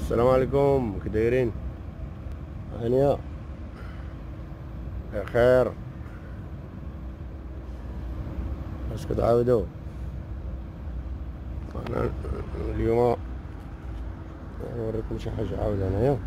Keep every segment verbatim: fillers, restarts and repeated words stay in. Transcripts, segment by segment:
السلام عليكم، كي دايرين؟ هانيه بخير. اش كتعاودوا؟ انا اليوم نوريكم شي حاجه عاود انايا.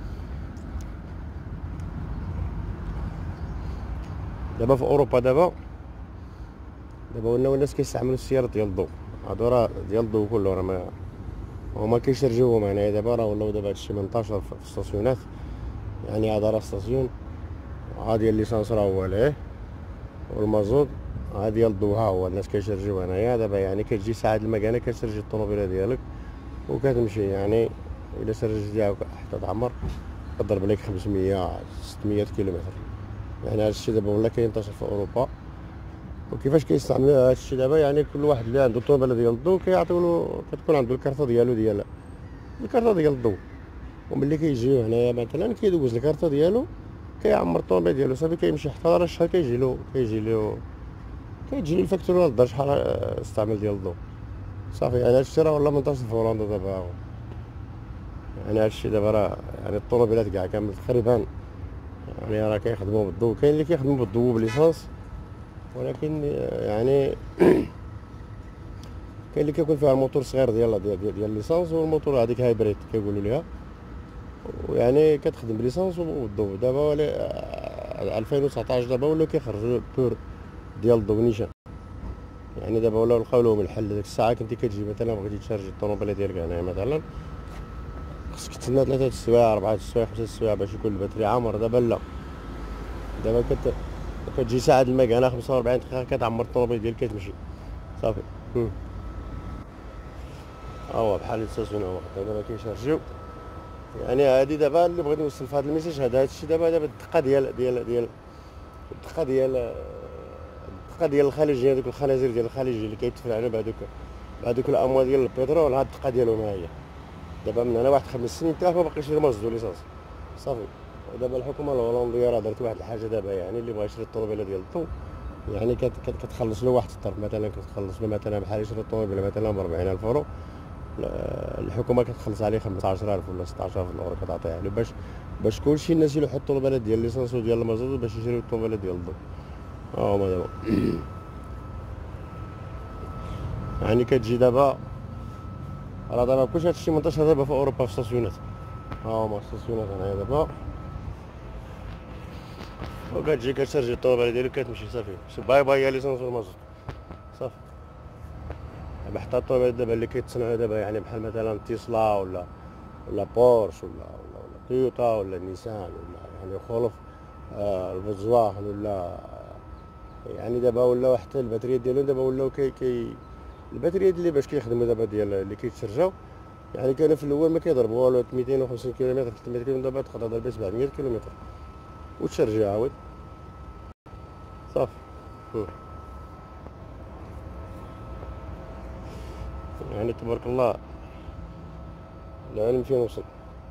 دابا في اوروبا دابا دابا ولاو الناس كيستعملوا السيارات ديال الضو. هادو راه ديال الضو كله، راه ما هما كيشرجوهم هنايا. دابا راه ولاو دابا هادشي منتشر في الستاسيونات، يعني هذا راه ستاسيون، ها ديال الليسانس راه هو ليه، والمازوت ها ديال الضو ها هو الناس كيشرجيو هنايا. دابا يعني كتجي ساعة المكانه كتشرجي الطوموبيله ديالك وكتمشي، يعني الا سرجتيها حتى تعمر كضرب لك خمسمية ستمية كيلومتر. يعني هادشي دابا ولا كينتشر في اوروبا. وكيفاش كيستعملوا هادشي دابا؟ يعني كل واحد اللي عنده الطوموبيله ديال الضو كيعطيولو، كتكون عنده الكارطه ديالو ديال الكارطه ديال الضو، وملي كيجيو هنايا مثلا كيدوز الكارطه ديالو، كيعمر الطوموبيل ديالو صافي، كيمشي حتى راه الشهر كيجيلو كيجيلو كيجيلو الفاكتوره للدار شحال استعمل ديال الضو صافي. يعني هادشي راه ولا منتشر في هولندا دابا. يعني هادشي دابا راه يعني الطوموبيلات كاع كامل تقريبا يعني راه كيخدموا بالضو. كاين اللي كيخدموا بالضو بليسانس، ولكن يعني كاين اللي كيكون فيها الموتور صغير ديال ديال ديال الليسانس، والموتور هذيك هايبريد كيقولوا ليها، ويعني كتخدم بليسانس والضو. دابا ولا ألفين وتسعطاش دابا ولاو كيخرجوا بور ديال الضو نيشان. يعني دابا ولاو لقاو لهم الحل. ديك الساعه كنتي كتجي مثلا بغيتي تشارجي الطوموبيله ديالك هنايا مثلا، خصك تسنى ثلاثة السوايع أربعة السوايع خمسة السوايع باش يكون الباتري عامر. دابا لا، دابا كت كتجي ساعة المكانه خمسة وأربعين دقيقة كتعمر الطوموبيل ديالك كتمشي صافي. ها هو بحال الستاسيون هو دابا كيشارجيو. يعني هادي دابا اللي بغيت نوصل في هذا الميساج، هذا هادشي دابا دابا الدقه ديال ديال ديال الدقه ديال الدقه ديال الخليج، هذوك الخنازير ديال الخليج اللي كيتفاعلوا بهذوك بهذوك الاموال ديال البترول، هاد الدقه ديالهم ها هي. دابا من هنا واحد خمس سنين حتى ما بقاش يرمز دو ليسانس صافي. ودابا الحكومه الهولنديه راه دارت واحد الحاجه دابا، يعني اللي بغى يشري الطوموبيله ديال الضو يعني كت كتخلص له واحد الطرف. مثلا كتخلص له مثلا بحال يشري الطوموبيله مثلا ب أربعين ألف يورو، الحكومه كتخلص عليه خمسطاش ألف ولا ستطاش ألف يورو كتعطيها له باش باش كلشي الناس يلوحوا الطوموبيلات ديال الليسانس وديال المازوت باش يشريو الطوموبيلات ديال الضو. ها هما دابا يعني كتجي دابا راه دابا كلشي هادشي منتشر دابا في اوروبا في الستاسيونات. ها هما الستاسيونات هنايا دابا، وكتجي كتشارجي الطوموبيله ديالك كتمشي صافي. باي باي يا ليسانس والمازوت صافي. دابا حتى الطوموبيلات دابا اللي كيتصنعوا دابا يعني بحال مثلا تيسلا ولا ولا بورش ولا ولا ولا تويوتا ولا نيسان ولا يعني خلف آه الفولكسواغن ولا، يعني دابا ولاو حتى الباتريات ديالهم دابا ولاو كي كي الباتريات اللي باش كيخدموا دابا ديال اللي كيتشرجاو. يعني كانوا في الاول ما كيضربوا والو ميتين وخمسين كيلومتر ثلاثمية كيلومتر، دابا تقدر تضرب سبعمية كيلومتر وتشرجي عاود صافي. يعني تبارك الله العلم فين وصل.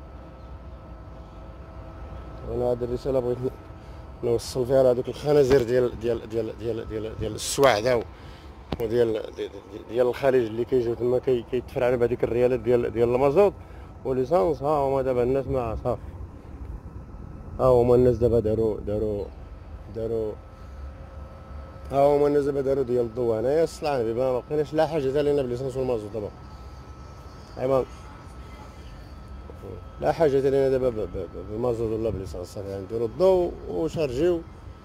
وانا هذه الرساله بغيت نوصل فيها لهذوك الخنازير ديال ديال ديال ديال ديال ديال السواعده وديال ديال الخليج اللي كيجيو تما كيتفرعوا بهذيك الريالات ديال ديال المازوت وليسانس. ها هما دابا الناس ما صافي. ها هما الناس دابا داروا داروا داروا ها هما الناس دابا داروا ديال الضو هنايا. الصلاح ما بقيناش لا حاجه لينا بالليسانس والمازوت دابا، ايوا لا حاجه لينا دابا بالمازوت ولا بالليسانس صافي. نديرو الضو وشارجيو.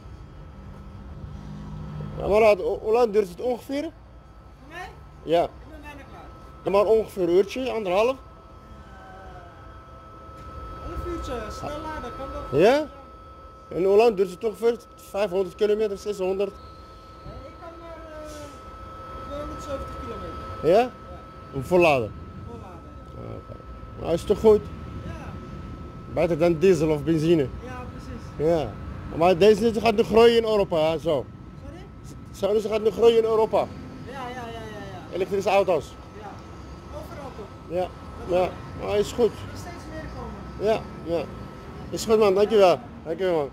Maar hoe duurt het ongeveer? Voor mij? Ja. Ik ben bijna klaar. Maar ongeveer een uurtje, anderhalf? Uh, half uurtje, snel laden, kan dat? Ja? En hoe lang duurt het ongeveer? vijfhonderd kilometer, zeshonderd? Nee, ik kan maar uh, tweehonderdzeventig kilometer. Ja? Ja. Om volladen? Volladen, ja. Ah, okay. Nou, is toch goed? Ja. Beter dan diesel of benzine? Ja, precies. Ja. Maar deze gaat nu groeien in Europa, hè, zo. Zouden ze gaan nu groeien in Europa? Ja, ja, ja, ja, ja. Elektrische auto's? Ja, overal toch? Ja, ja, maar is goed. Er is steeds meer komen. Ja, ja. Is goed man, dankjewel. Dankjewel man.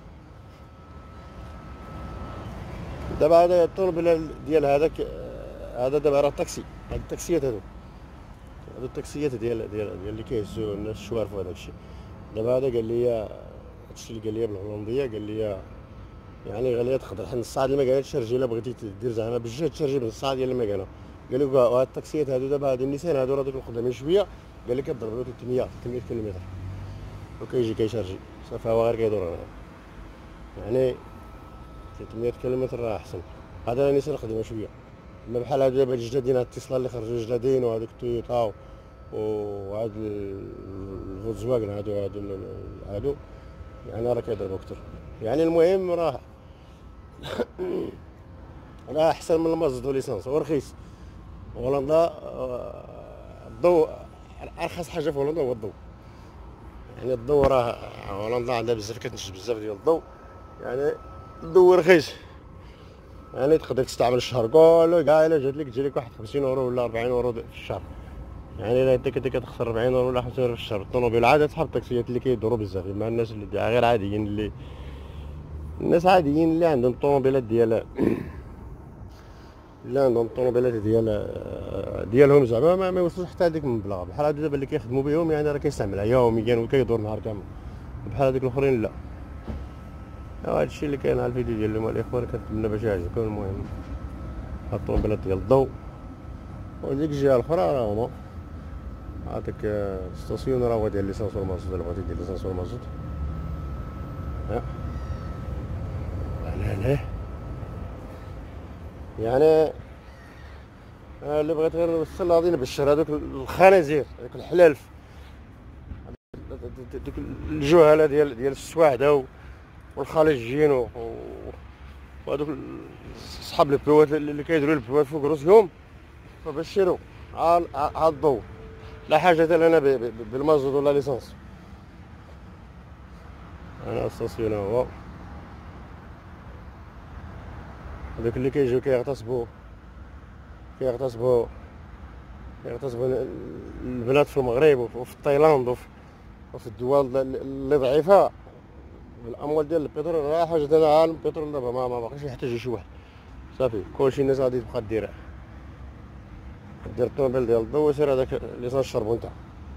دابا هذا الطلب ديال هذاك هذا دابا راه طاكسي، هاد الطاكسيات هادو هادو التاكسيات ديال ديال ديال اللي كيهزو الناس الشوارف وهذاك الشيء. دابا هذا قال لي هادشي اللي قال لي بالهولنديه، قال لي يعني غاليه تقدر حنا نص ساعه ديال المكانه تشارجي الا بغيتي دير زعما بالجهد تشارجي بنص ساعه ديال المكانه. قال لك وهاد التاكسيات هادو دابا هادو النيسان هادو راه دوك الخدامين شويه، قال لك كضرب له ثلاثمية ثلاثمية كيلومتر وكيجي كيشارجي صافي هو غير كيدور هنا. يعني ثلاثمية كيلومتر راه احسن. هذا النيسان قديمه شويه، اما بحال هادو دابا الجدادين هاد الاتصال اللي خرجوا جدادين وهذوك تويوتا وهاد الفولكس واغن هادو هادو هادو يعني راه كيضربوا اكثر. يعني المهم راه راه احسن من المازوت وليسانس ورخيص. هولندا الضوء ارخص حاجه في هولندا هو الضوء. يعني الضوء راه هولندا عندها بزاف كتنتج بزاف ديال الضوء، يعني الضوء رخيص. يعني تقدر تستعمل الشهر كله كاع الا جات لك تجي لك واحد خمسين اورو ولا أربعين اورو في الشهر. يعني الا انت كنت كتخسر أربعين اورو ولا خمسين اورو في الشهر. الطوموبيل عاد تحب التاكسيات اللي كيدوروا بزاف، مع الناس اللي غير عاديين، اللي الناس عاديين اللي عندهم الطوموبيلات ديال اللي عندهم الطوموبيلات ديال ديالهم زعما ما, ما يوصلوش حتى هذيك المبلغ. بحال هادو دابا اللي كيخدموا بهم يعني راه كيستعملها يوميا وكيدور نهار كامل، بحال هذوك الاخرين لا. هذا الشيء اللي كاين على الفيديو ديال اليوم الاخوان، كنتمنى باش يعجبكم. المهم هاد الطوموبيلات ديال الضوء. وديك الجهه الاخرى راه هما هذاك ستاسيون راه هو ديال ليسانس والمازوت. الا بغيتي دير ليسانس والمازوت ها لا لا. يعني اللي بغيت غير نوصل غادي نبشر هذوك الخنازير، هذوك الحلالف، دوك الجهله ديال ديال السواعده والخليجيين وهذوك صحاب البلوات اللي كيديروا البلوات فوق راسهم، فبشروا على الضوء. لا حاجه لنا بالمازوت ولا ليسانس. انا ستاسيون هو هذوك اللي كيجيو كيغتصبوا كيغتصبوا كيغتصبوا البنات في المغرب وفي تايلاند وفي, وفي الدول اللي ضعيفه بالاموال ديال البترول. راه حاجه دابا البترول دابا ما, ما باقيش يحتاج شي واحد صافي. كلشي الناس غادي تبقى دير دير الطوموبيل ديال الضو وسير هذاك ليسانس شربو نتا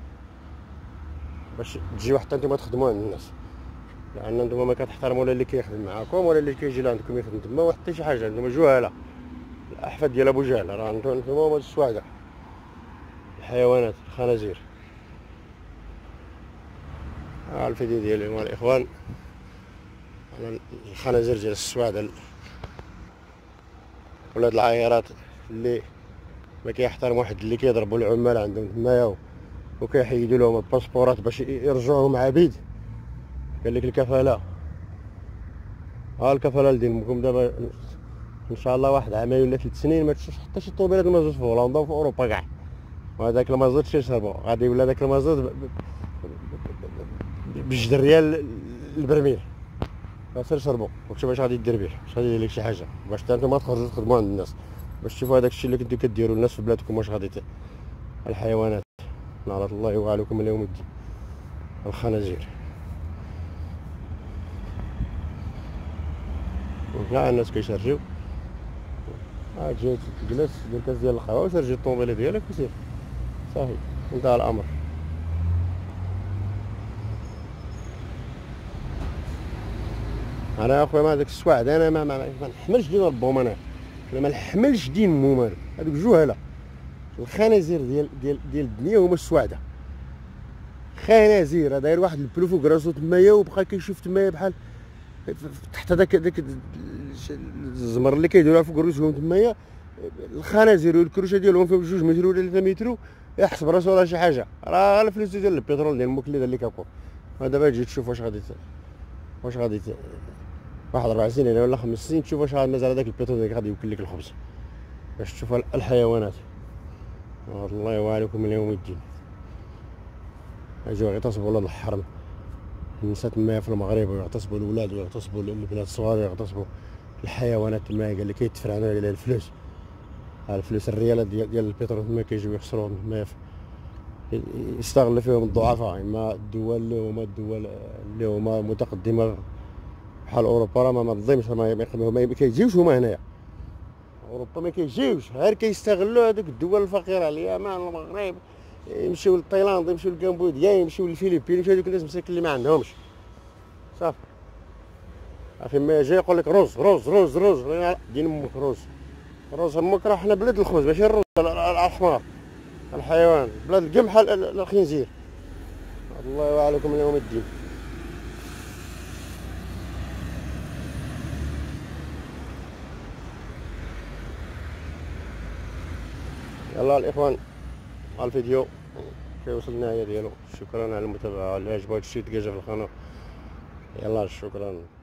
باش تجيو حتى نتوما تخدموا عند الناس، لان نتوما ما كتحترموا ولا اللي كيخدم معاكم ولا اللي كيجي لعندكم يخدم تما وحتى شي حاجه. نتوما جهاله، الاحفاد ديال ابو جهل. راه نتوما هما السواعده، الحيوانات، الخنازير. ها الفيديو ديال اليوم الاخوان على الخنازير ديال السواعده، ولاد العايرات اللي ما كيحترموا واحد، اللي كيضربوا العمال عندهم تمايا وكيحيدوا لهم الباسبورات باش يرجعوهم عبيد. قال لك الكفاله، ها الكفاله لدينكم دابا ان شاء الله واحد عامين ولا ثلاث سنين ما تشوفش حتى شي طوموبيلات المازوت في هولندا وفي اوروبا كاع. وهذاك المازوت شي يشربوا غادي يولي داك المازوت بجوج ريال البرميل. سير شربوا وشوف باش غادي دير به، باش غادي يدير لك شي حاجه باش حتى نتوما تخرجوا تخدموا عند الناس، باش تشوفوا هذاك الشيء اللي كنتو كديروا الناس في بلادكم واش غادي. الحيوانات نعرض الله يوعلكم اليوم الدين، الخنازير. كاع الناس كيشارجيو. ها تجي تجلس دير كاس ديال القهوه وشارجي الطوموبيله ديالك وسير صافي انتهى الامر. انا اخويا ما هذاك السواعد انا ما ما, ما نحملش دين ربهم، انا انا ما نحملش دين مو مالو. هذوك جهله الخنازير ديال ديال ديال الدنيا هما السواعده. خنازير داير واحد البلو فوق راسو تمايا وبقى كيشوف تمايا بحال تحت هذاك داك الزمر اللي كيديروها فوق راسهم تمايا. الخنازير والكروشه ديالهم فيهم جوج متر ولا ثلاثة متر، يحسب راسو راه شي حاجه. راه الفلوس ديال البترول ديال الموكلين اللي كيبقاو. ودابا تجي تشوف واش غادي واش غادي واحد ربع سنين ولا خمس سنين تشوف واش غادي مازال هذاك البترول اللي غادي يوكل لك الخبز، باش تشوف الحيوانات. الله يوعلكم اليوم الدين. يجيو يغتصبوا ولاد الحرم، النساء تما في المغرب، ويغتصبوا الاولاد ويغتصبوا البنات الصغار ويغتصبوا الحيوانات تما. قال لك كيتفر عنها على الفلوس، الفلوس الريالات ديال ديال البترول تما كيجيو يخسروهم تما، يستغل فيهم الضعفاء. اما الدول اللي هما الدول اللي هما متقدمه بحال اوروبا راه ما تنظمش، ما كيجيوش هما هنايا. اوروبا ما كيجيوش، غير كيستغلوا هذوك الدول الفقيره، اليمن، المغرب، يمشيو لتايلاند، يمشيو لكمبوديا، يمشيو للفلبين، يمشيو هذوك الناس مساكن اللي ما عندهمش صافي. فين ما جاي يقول لك رز رز رز رز دين امك رز رز امك. راه حنا بلاد الخبز ماشي الرز الاحمر الحيوان، بلاد القمح الخنزير. الله يعلمكم من يوم الدين. يلا الاخوان الفيديو كيوصل النهايه ديالو. شكرا على المتابعه. اللي عجبو هادشي دقيقه في القناه. يلا شكرا.